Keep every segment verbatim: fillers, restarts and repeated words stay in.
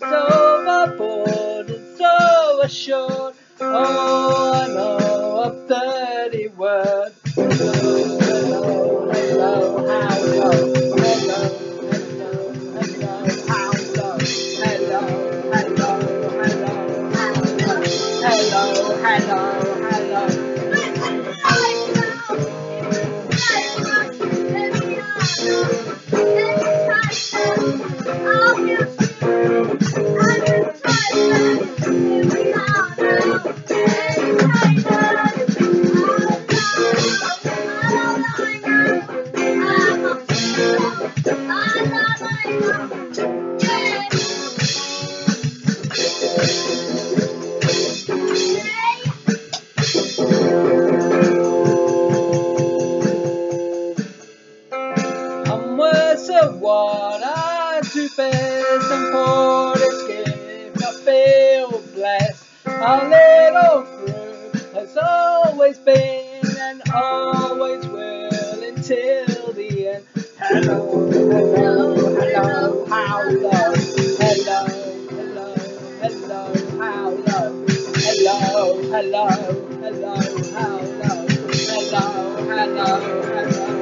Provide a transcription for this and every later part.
overboard and so assured. Oh, I know a dirty word. Hello, hello, hello, how low? Hello, hello, hello, how low? Hello, hello, hello, how low? Hello, hello, hello. I'm worse at what I do best, and for this gift I feel blessed. Our little group has always been and always will until the end. Hello, hello, hello, how low? Hello, hello, hello, how low? Hello, hello, hello, how low? Hello, hello, hello.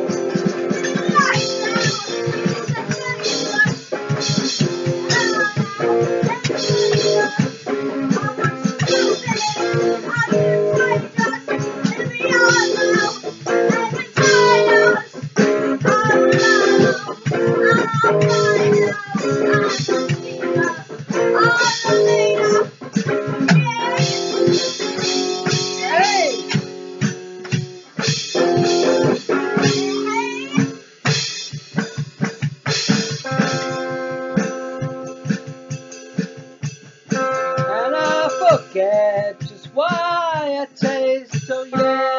And I forget just why I taste so yeah.